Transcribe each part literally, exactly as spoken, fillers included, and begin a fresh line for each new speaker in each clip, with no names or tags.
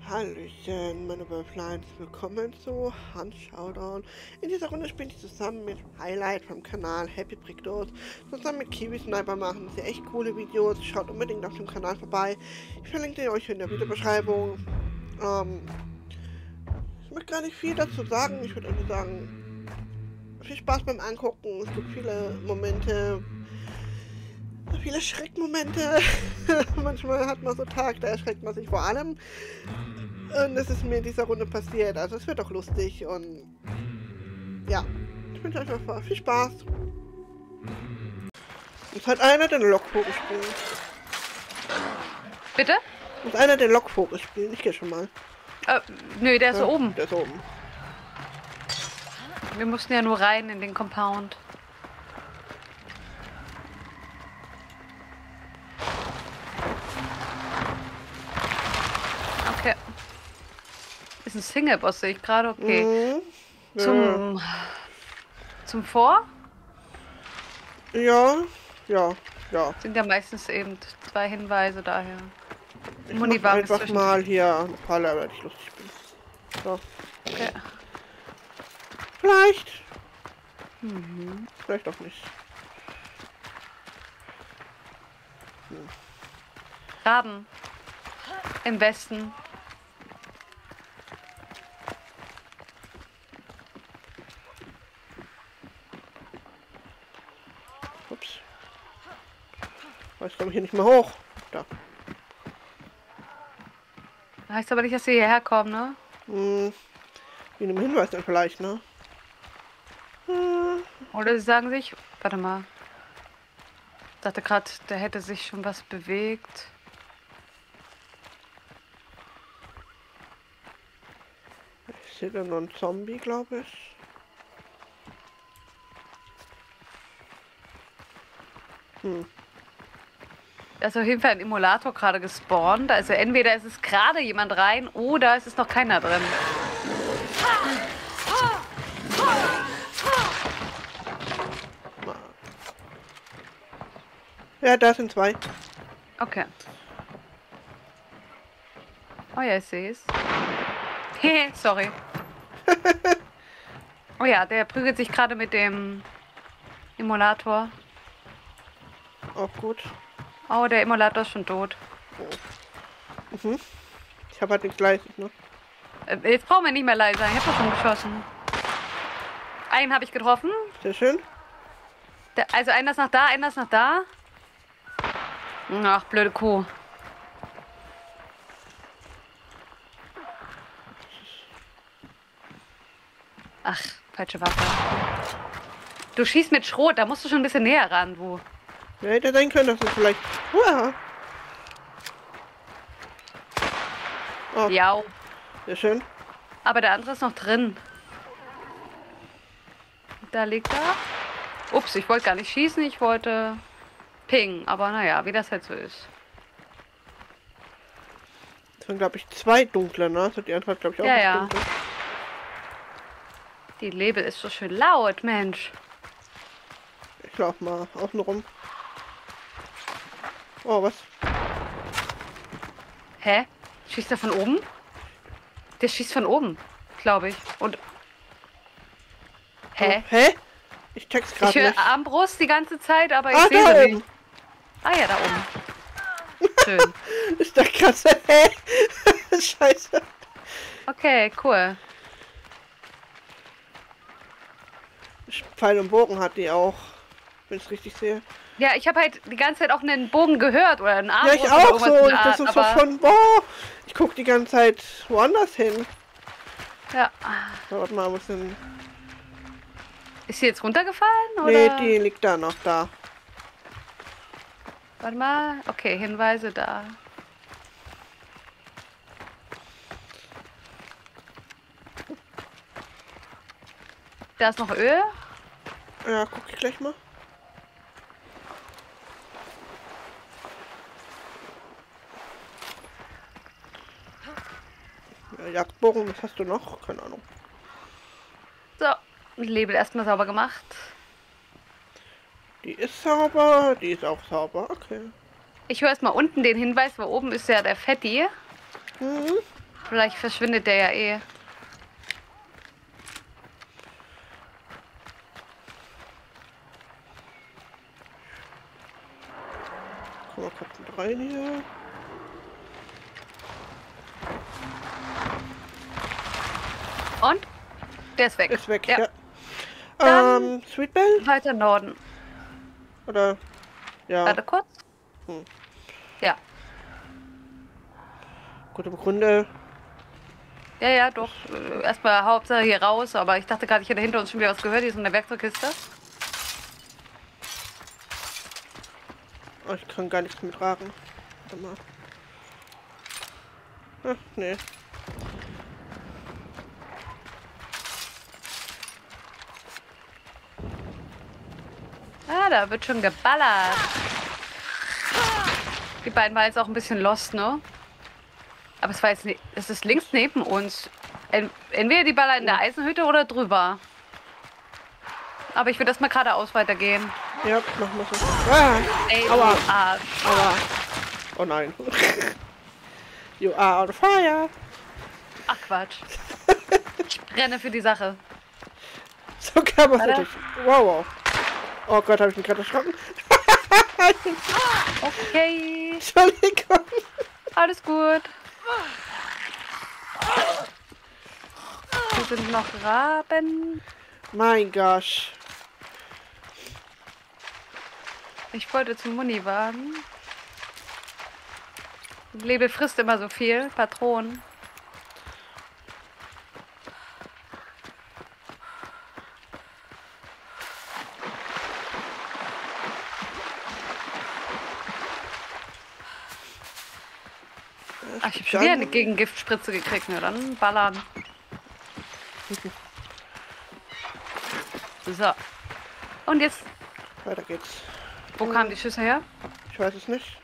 Hallöchen, meine Butterflies, willkommen zu Hans Showdown. In dieser Runde spiele ich zusammen mit Highlight vom Kanal Happy Brictos, zusammen mit Kiwi Sniper machen sie echt coole Videos. Schaut unbedingt auf dem Kanal vorbei. Ich verlinke den euch in der Videobeschreibung. Ähm, ich möchte gar nicht viel dazu sagen. Ich würde einfach sagen, viel Spaß beim Angucken. Es gibt viele Momente, viele Schreckmomente. Manchmal hat man so Tag, da erschreckt man sich vor allem. Und das ist mir in dieser Runde passiert. Also es wird auch lustig und ja, ich wünsche euch einfach viel Spaß. Muss halt einer den Lockvogel spielen.
Bitte?
Muss einer den Lockvogel spielen. Ich gehe schon mal.
Äh, nö, der ist
ja,
oben.
Der ist oben.
Wir mussten ja nur rein in den Compound. Okay. Ist ein Single-Boss, sehe ich gerade. Okay.
Mhm. Ja.
Zum... Zum Vor?
Ja, ja, ja.
Sind ja meistens eben zwei Hinweise daher.
Ich
Muni
mach
war
einfach
inzwischen-
mal hier eine Falle, weil ich lustig bin. So.
Okay.
Vielleicht.
Mhm.
Vielleicht auch nicht. Hm.
Graben. Im Westen.
Ups. Ich komme hier nicht mehr hoch. Da.
Heißt aber nicht, dass wir hierher kommen, ne?
Hm. Wie einem Hinweis dann vielleicht, ne? Hm.
Oder sie sagen sich... Warte mal. Ich dachte gerade, da hätte sich schon was bewegt.
Ich sehe da noch einen Zombie, glaube ich. Hm.
Da ist auf jeden Fall ein Emulator gerade gespawnt. Also entweder ist es gerade jemand rein oder es ist noch keiner drin.
Ja, da sind zwei.
Okay. Oh ja, ich sehe es. Hehe, sorry. Oh ja, der prügelt sich gerade mit dem Emulator.
Auch gut.
Oh, der Emulator ist schon tot.
Oh. Mhm. Ich habe halt den gleichen, ne?
Äh, Jetzt brauchen wir nicht mehr leise sein. Ich habe doch schon geschossen. Einen habe ich getroffen.
Sehr schön.
Der, also einer ist nach da, einer ist nach da. Ach, blöde Kuh. Ach, falsche Waffe. Du schießt mit Schrot, da musst du schon ein bisschen näher ran, wo.
Ja, hätte sein können, dass es vielleicht... Uah. Oh,
Ja,
sehr schön.
aber der andere ist noch drin. Da liegt er. Ups, ich wollte gar nicht schießen, ich wollte pingen. Aber naja, wie das halt so ist.
Das waren, glaube ich, zwei dunkle, ne? Also die andere hat, glaube ich, auch
Ja,
was
ja.
Dunkles.
Die Label ist so schön laut, Mensch.
Ich lauf mal außen rum. Oh, was?
Hä? Schießt er von oben? Der schießt von oben, glaube ich. Und. Hä?
Oh, hä? Ich check's
Ich
gerade
höre
nicht.
Armbrust die ganze Zeit, aber ich
Ah,
sehe
da
sie
oben.
nicht. Ah ja, da oben. Schön.
Ich dachte gerade so, hä? Scheiße.
Okay, cool.
Pfeil und Bogen hat die auch. Wenn ich es richtig sehe.
Ja, ich habe halt die ganze Zeit auch einen Bogen gehört oder einen
Ja,
Armbrust
ich
oder
auch
irgendwas
so.
in
Und
der
das
Art,
ist so
aber
von, boah, ich guck die ganze Zeit woanders hin.
ja.
So, warte mal, wo ist denn...
Ist sie jetzt runtergefallen oder?
Nee, die liegt da noch da.
Warte mal. Okay, Hinweise da. Da ist noch Öl.
Ja, guck ich gleich mal. Ja, Jagdbogen, was hast du noch? Keine Ahnung.
So, Label erstmal sauber gemacht.
Die ist sauber, die ist auch sauber, okay.
Ich höre erstmal unten den Hinweis, weil oben ist ja der Fetti.
Mhm.
Vielleicht verschwindet der ja eh.
Guck mal kurz mit rein hier.
Und? Der ist weg.
Ist weg,
ja.
ja.
Dann
Ähm, Sweet Bell?
weiter Norden.
Oder? Ja.
Warte kurz.
Hm.
Ja.
Gute Begründe.
Ja, ja, doch. Äh, Erstmal Hauptsache hier raus, aber ich dachte gerade, ich hätte hinter uns schon wieder was gehört. Hier ist eine Werkzeugkiste.
Oh, ich kann gar nichts mittragen. Warte mal. Ach, nee.
Ah, da wird schon geballert. Die beiden waren jetzt auch ein bisschen lost, ne? Aber es war jetzt nicht, es ist links neben uns. En- Entweder die Baller in der Eisenhütte oder drüber. Aber ich würde erstmal geradeaus weitergehen.
Ja, machen wir so. Ah,
Ey,
Aua.
du Arsch.
aua. Oh nein. You are on fire.
Ach Quatsch. Ich brenne für die Sache.
So kann man
Warte.
richtig. Wow, wow. Oh Gott, habe ich mich gerade erschrocken.
Okay,
Entschuldigung.
alles gut. Hier sind noch Raben.
Mein Gott.
Ich wollte zum Muniwagen. Lebe frisst immer so viel. Patronen. Ach, ich hab schon wieder eine Gegengiftspritze gekriegt, ne? Dann ballern. So. Und jetzt,
Weiter geht's.
wo kamen die Schüsse her?
Ich weiß es nicht.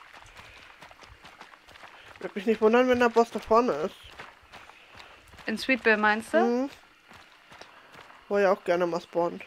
Würde mich nicht wundern, wenn der Boss da vorne ist.
In Sweetville meinst du?
Mhm. Wo er ja auch gerne mal spawnt.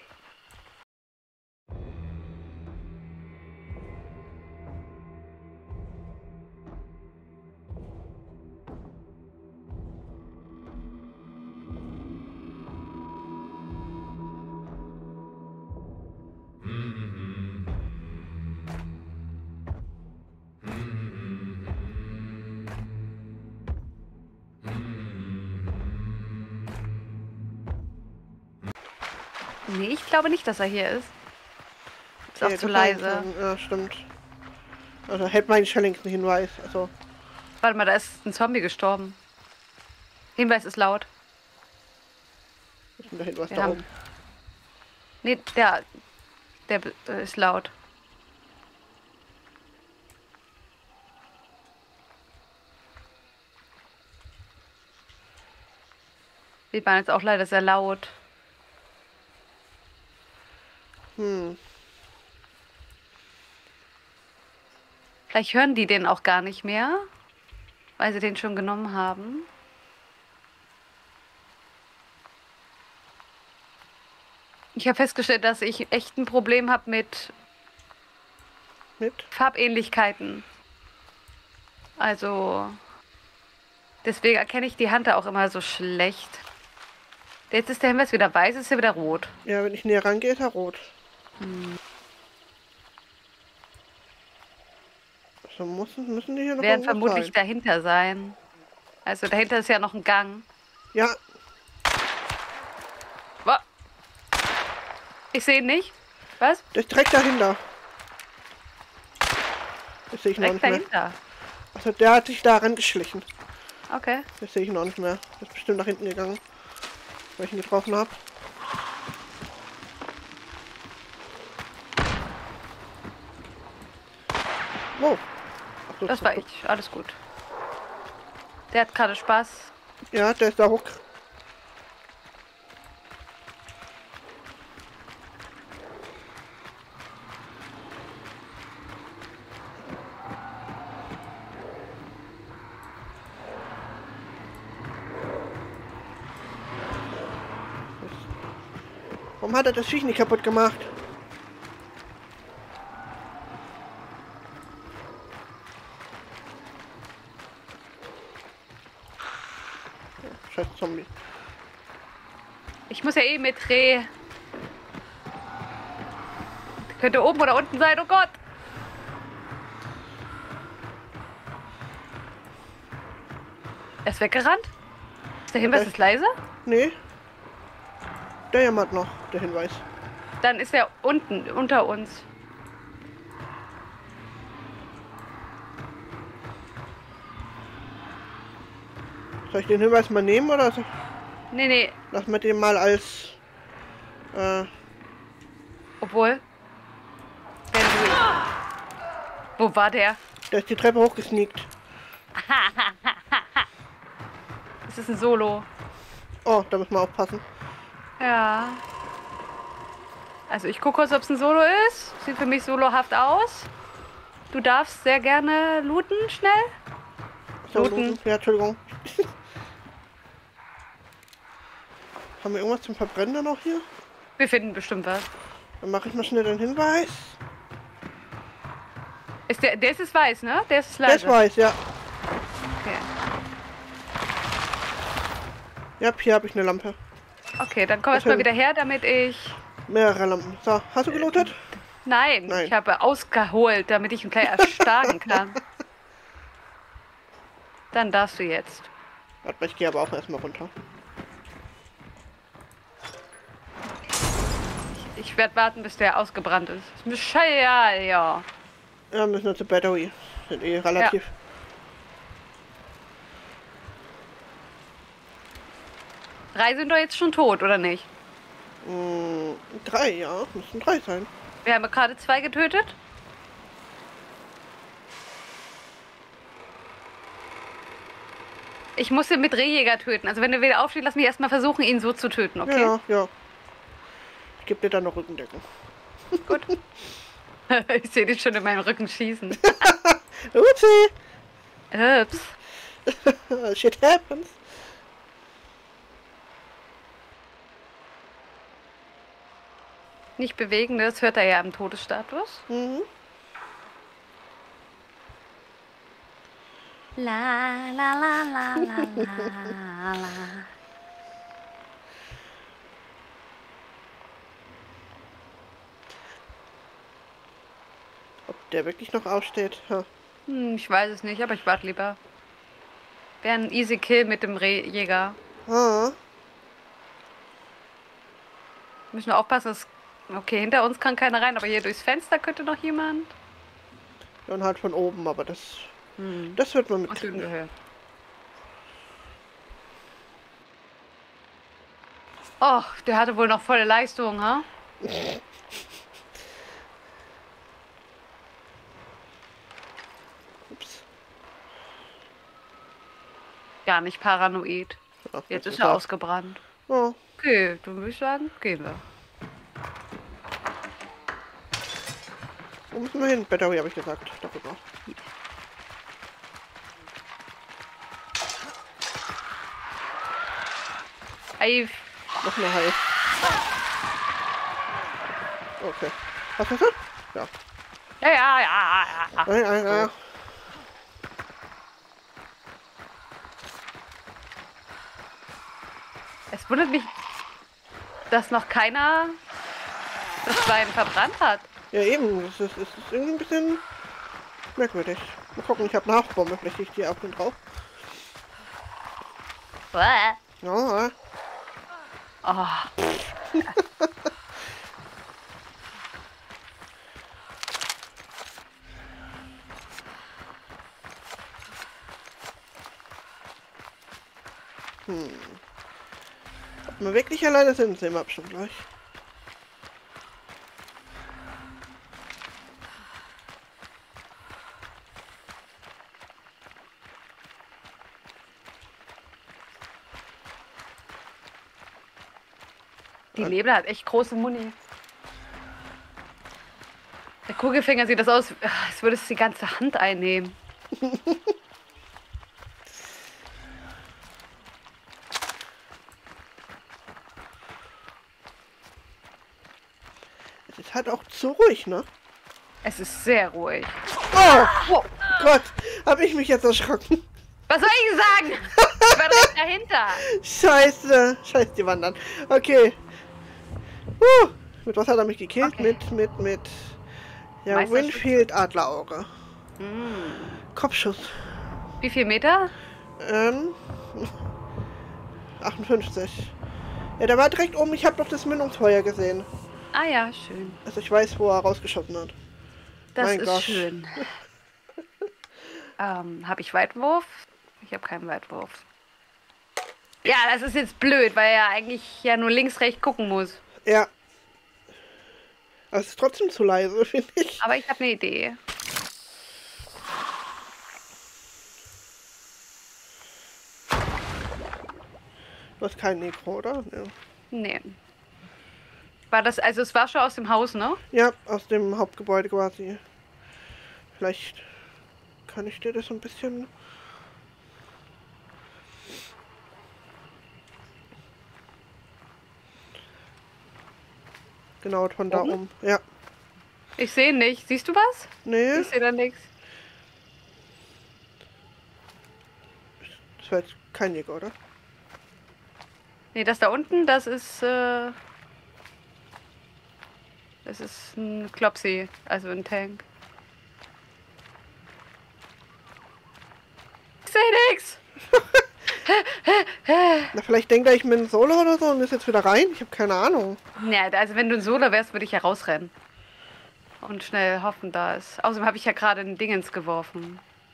Nee, ich glaube nicht, dass er hier ist. Ist
Okay,
auch zu
das war
leise.
schon- Ja, stimmt. Also hätte mein Schellings einen Hinweis. Also,
Warte mal, da ist ein Zombie gestorben. Hinweis ist laut.
was ist denn der Hinweis
Wir
da
haben-
oben?
Nee, der, der äh, ist laut. Die waren jetzt auch leider sehr laut.
Hm.
Vielleicht hören die den auch gar nicht mehr, weil sie den schon genommen haben. Ich habe festgestellt, dass ich echt ein Problem habe mit
Mit?
Farbähnlichkeiten. Also, deswegen erkenne ich die Hunter auch immer so schlecht. Jetzt ist der Hinweis wieder weiß, ist er wieder rot.
Ja, wenn ich näher rangehe, ist er rot. So müssen, müssen die hier noch
Werden
irgendwo
vermutlich
sein.
dahinter sein. Also dahinter ist ja noch ein Gang.
Ja,
Wo- Ich sehe ihn nicht. Was?
der ist direkt dahinter. Das sehe ich noch
Direkt
nicht mehr.
dahinter.
Also der hat sich da rangeschlichen.
Okay.
Das sehe ich noch nicht mehr. Der ist bestimmt nach hinten gegangen. Weil ich ihn getroffen habe. Wow. Ach so,
Das war ich. Alles gut. Der hat gerade Spaß.
Ja, der ist da hoch. Warum hat er das Viech nicht kaputt gemacht? scheiß Zombie.
Ich muss ja eh mit Reh. Könnte oben oder unten sein, oh Gott. Er ist weggerannt? Ist der Hinweis
Okay.
ist leise?
Nee. Der jammert noch, der Hinweis.
Dann ist er unten, unter uns.
Soll ich den Hinweis mal nehmen oder so?
Nee, nee.
Lass mal den mal als... Äh,
Obwohl. Wenn du... Wo war der?
der ist die Treppe hochgesneakt.
Das ist ein Solo.
Oh, da müssen wir aufpassen.
Ja. Also ich gucke kurz, ob es ein Solo ist. Sieht für mich solohaft aus. Du darfst sehr gerne looten, schnell.
So,
Looten.
Ja, Entschuldigung. Haben wir irgendwas zum Verbrennen da noch hier?
Wir finden bestimmt was.
Dann mache ich mal schnell den Hinweis.
Ist der, der ist es weiß, ne? Der ist es
Der
leise.
ist weiß, ja.
Okay.
Ja, hier habe ich eine Lampe.
Okay, dann komm erst
Okay.
mal wieder her, damit ich...
Mehrere Lampen. So, hast du gelootet?
Nein,
Nein.
ich habe ausgeholt, damit ich ihn gleich erstarren kann. Dann darfst du jetzt.
Warte mal, ich gehe aber auch erstmal runter.
Ich werde warten, bis der ausgebrannt ist. Ist mir scheiße, ja.
Ja, müssen wir zur Battery. Sind eh relativ.
Drei sind doch jetzt schon tot, oder nicht?
Mm, drei, ja. Müssen drei sein.
Wir haben gerade zwei getötet. Ich muss ihn mit Rehjäger töten. Also wenn er wieder aufsteht, lass mich erstmal versuchen, ihn so zu töten, okay?
Ja, ja. Ich gebe dir dann noch Rückendeckung.
Gut. Ich sehe dich schon in meinem Rücken schießen.
Upsi!
Ups.
Shit happens.
Nicht bewegen, das hört er ja im Todesstatus.
Mhm.
La la la la la la la.
Ob der wirklich noch aufsteht? Ja.
Hm, ich weiß es nicht, aber ich warte lieber. Wäre ein easy Kill mit dem Rehjäger.
Ah.
Müssen wir aufpassen, dass... Okay, hinter uns kann keiner rein, aber hier durchs Fenster könnte noch jemand.
Und halt von oben, aber das,
Hm.
das wird man
Aus dem
mitkriegen.
Gehör. Oh, der hatte wohl noch volle Leistung, ha?
Ups.
Gar nicht paranoid.
Ja,
Jetzt
das
ist er
auch-
ausgebrannt.
Ja.
Okay, du würdest sagen, gehen wir.
Wo müssen wir hin? Battery habe ich gesagt. Darüber.
Ey,
Noch eine Hai. Okay. Was ist das? Ja.
ja, ja, ja, ja.
Nein, nein, nein.
Es wundert mich, dass noch keiner das Schwein verbrannt hat.
Ja, eben. Das ist, das ist irgendwie ein bisschen merkwürdig. Mal gucken, ich habe eine Haftbombe. Vielleicht liegt die auf den drauf.
Uah.
Ja,
Oh,
ob wir wirklich alleine sind, sehen wir bestimmt gleich.
die Nebel hat echt große Muni. Der Kugelfinger sieht das aus, als würde es die ganze Hand einnehmen.
Es ist halt auch zu ruhig, ne?
Es ist sehr ruhig.
Oh, oh Gott, habe ich mich jetzt erschrocken.
Was soll ich sagen? Ich war direkt dahinter.
Scheiße. Scheiße, die wandern. Okay. Uh, mit was hat er mich gekillt?
Okay.
Mit, mit, mit... Ja,
Meisterschütze.
Winfield Adlerauge.
Mm.
Kopfschuss.
Wie viel Meter?
Ähm... achtundfünfzig. Ja, der war direkt oben. Ich habe doch das Mündungsfeuer gesehen.
Ah ja, schön.
Also ich weiß, wo er rausgeschossen hat.
Das
Mein
ist
Gott.
schön. ähm, habe ich Weitwurf? Ich habe keinen Weitwurf. Ja, das ist jetzt blöd, weil er eigentlich ja nur links, rechts gucken muss.
Ja. Aber es ist trotzdem zu leise, finde ich.
Aber ich habe eine Idee.
Du hast kein Nekro, oder? Ja.
Nee. War das, also es war schon aus dem Haus, ne?
Ja, aus dem Hauptgebäude quasi. Vielleicht kann ich dir das so ein bisschen... Genau, von da
Oben?
oben. Ja.
Ich sehe nicht. Siehst du was?
Nee,
Ich sehe da nichts.
das war jetzt kein Jäger, oder?
Nee, das da unten, das ist, äh, das ist ein Klopsi, also ein Tank. Ich sehe nichts.
Na, vielleicht denkt er, ich bin ein Solo oder so und ist jetzt wieder rein. Ich habe keine Ahnung.
Ja, also wenn du ein Solo wärst, würde ich ja rausrennen. Und schnell hoffen, da ist. Außerdem habe ich ja gerade ein Dingens geworfen.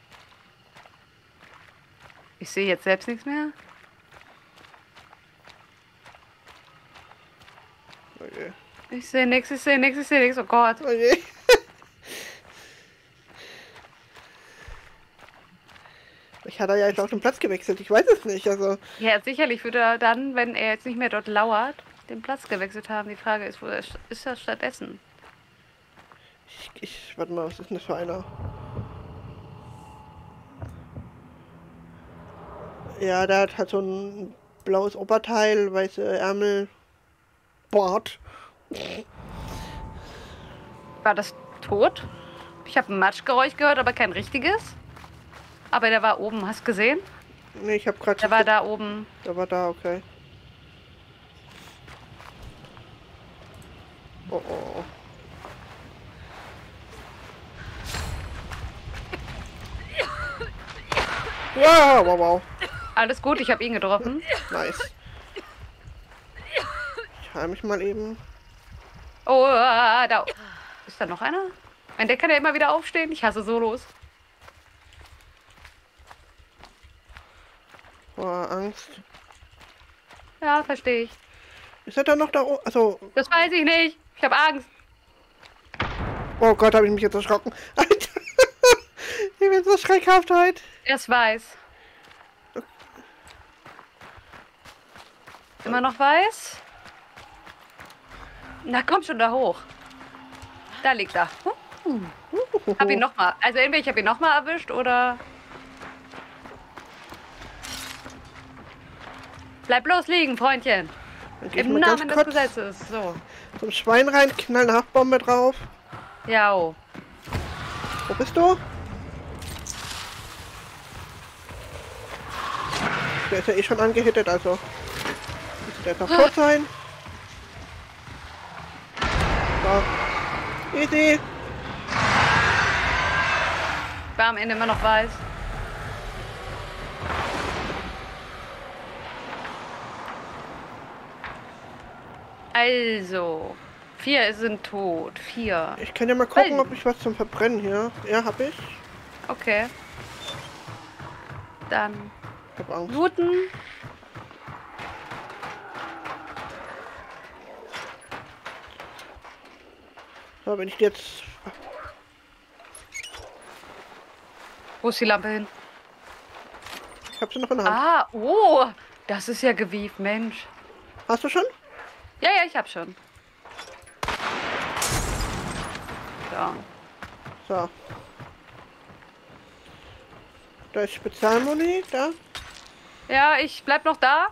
Ich sehe jetzt selbst nichts mehr.
Okay.
Ich sehe nichts, ich sehe nichts, ich sehe nichts. Oh Gott.
Okay. Ich hatte ja jetzt auch den Platz gewechselt. Ich weiß es nicht. Also
Ja, sicherlich würde er dann, wenn er jetzt nicht mehr dort lauert, den Platz gewechselt haben. Die Frage ist, wo er ist er stattdessen?
ich, ich warte mal, was ist denn das für einer? Ja, der hat halt so ein blaues Oberteil, weiße Ärmel, Bart.
War das tot? Ich habe ein Matschgeräusch gehört, aber kein richtiges. Aber der war oben, hast du gesehen?
Nee, ich habe gerade.
Der war da oben.
Der war da, okay. Oh oh. Wow, wow, wow.
Alles gut, ich habe ihn getroffen.
Nice. Ich heile mich mal eben.
Oh, da. Ist da noch einer? Und der kann ja immer wieder aufstehen. Ich hasse Solos.
Boah, Angst.
Ja, verstehe ich.
Ist er da noch da oben? Also,
Das weiß ich nicht. Ich habe Angst.
oh Gott, habe ich mich jetzt erschrocken. Alter. Ich bin so schreckhaft heute.
Er ist weiß. Immer noch weiß? Na, komm schon da hoch. Da liegt er. Uh. Hab ihn noch mal. Also entweder ich habe ihn noch mal erwischt oder... Bleib bloß liegen, Freundchen.
Dann geh ich
Im
mal ganz
Namen des
kurz
Gesetzes. So.
zum Schwein rein, knall eine Haftbombe drauf.
Ja. Oh.
Wo bist du? Der ist ja eh schon angehittet, also müsste der jetzt noch tot sein. So. Easy.
War am Ende immer noch weiß. Also, vier sind tot. Vier.
Ich kann ja mal gucken,
Weil-
ob ich was zum Verbrennen hier. Ja, hab ich.
Okay. Dann
Ich hab Angst.
looten.
So, wenn ich jetzt...
Wo ist die Lampe hin?
Ich hab sie noch in der Hand.
Ah, oh, das ist ja gewieft, Mensch.
Hast du schon?
Ja, ja, ich hab schon. So.
So. Da ist Spezialmuni, da.
Ja, ich bleib noch da.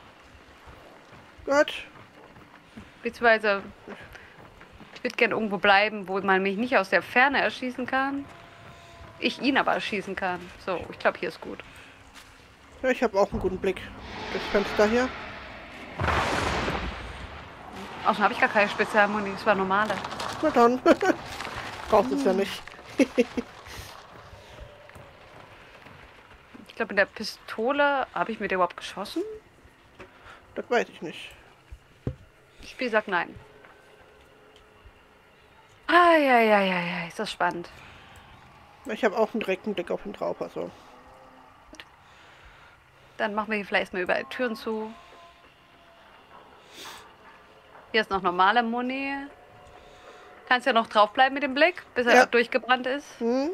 Gut.
Beziehungsweise, ich würde gerne irgendwo bleiben, wo man mich nicht aus der Ferne erschießen kann. Ich ihn aber erschießen kann. So, ich glaube, hier ist gut.
Ja, ich habe auch einen guten Blick. Das Fenster hier.
Außerdem habe ich gar keine Spezialmuni, das war normale.
Na dann. Brauchst es ja nicht.
Ich glaube, mit der Pistole habe ich mit der überhaupt geschossen?
Das weiß ich nicht.
Das Spiel sagt nein. Eieieiei, ist das spannend.
Ich habe auch einen direkten Blick auf den Traub, also.
Dann machen wir hier vielleicht mal überall Türen zu. Hier ist noch normale Muni. Kannst ja noch draufbleiben mit dem Blick, bis er
Ja.
durchgebrannt ist.
Hm?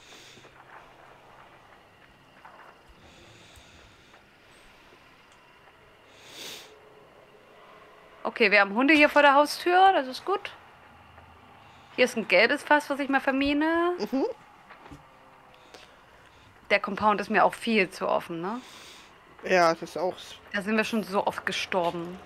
Okay, wir haben Hunde hier vor der Haustür, das ist gut. Hier ist ein gelbes Fass, was ich mal vermine.
Mhm.
Der Compound ist mir auch viel zu offen, ne?
Ja, das ist auch.
Da sind wir schon so oft gestorben.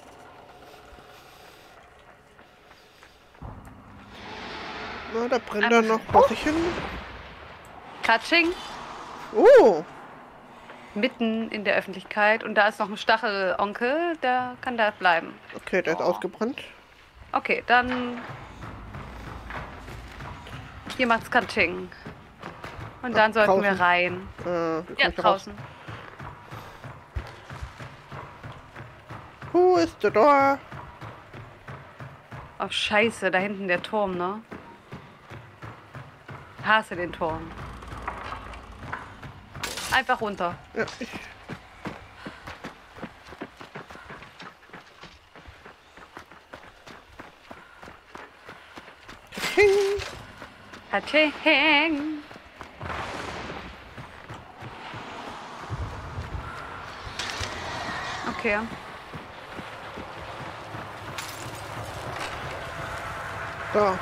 Na, da brennt dann noch was ich hin.
Katsching,
Oh!
mitten in der Öffentlichkeit. Und da ist noch ein Stachelonkel, der kann da bleiben.
Okay, der ist
Oh.
ausgebrannt.
Okay, dann... Hier macht's Katsching. Und dann
Ach,
sollten wir
draußen.
rein.
Äh, wie komm
Ja,
ich da raus?
draußen.
Who is the door?
Oh, scheiße, da hinten der Turm, ne? Hasse den Turm. Einfach runter.
Ja, ich. Katsching.
Katsching. Okay.
So.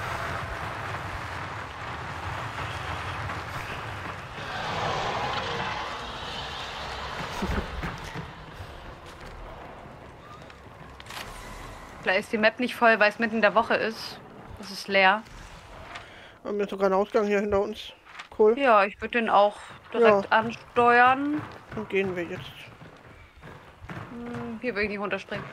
Vielleicht ist die Map nicht voll, weil es mitten in der Woche ist. Es ist leer.
Haben wir sogar einen Ausgang hier hinter uns. Cool.
Ja, ich würde den auch direkt ansteuern.
Dann gehen wir jetzt.
Hm, hier will ich nicht runterspringen.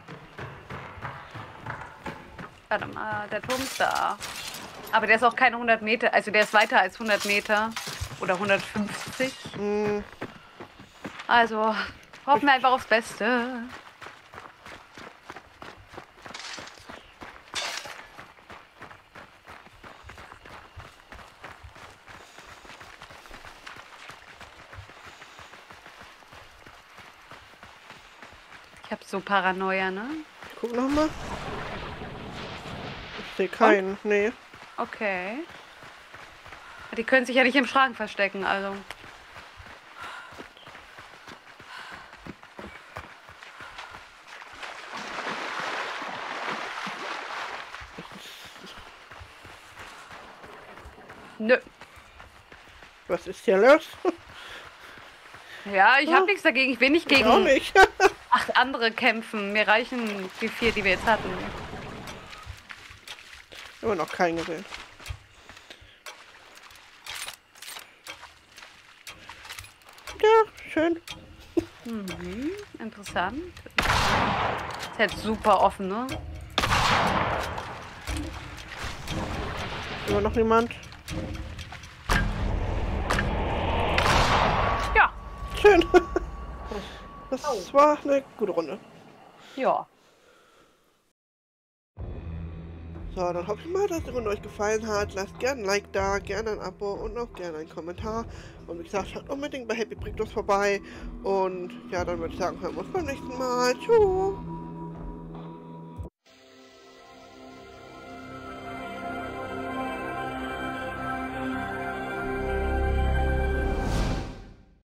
Warte mal, der Turm ist da. Aber der ist auch keine hundert Meter, also der ist weiter als hundert Meter. Oder hundertfünfzig.
Hm,
Also hoffen wir einfach aufs Beste. Ich habe so Paranoia, ne?
ich guck noch mal. Ich sehe keinen. Nee.
Okay. Die können sich ja nicht im Schrank verstecken, also. Nö.
Was ist hier los?
Ja, ich habe nichts dagegen. Ich will nicht
Ich auch
gegen
nicht.
acht andere kämpfen. Mir reichen die vier, die wir jetzt hatten.
Immer noch keinen gesehen. Ja, schön.
Mhm, interessant. Ist halt super offen, ne?
Immer noch niemand.
Ja.
Schön. Das war eine gute Runde.
Ja.
So, dann hoffe ich mal, dass die Runde euch gefallen hat. Lasst gerne ein Like da, gerne ein Abo und auch gerne einen Kommentar. Und wie gesagt, schaut unbedingt bei Happy Brictos vorbei. Und ja, dann würde ich sagen, hören wir uns beim nächsten Mal. Tschüss.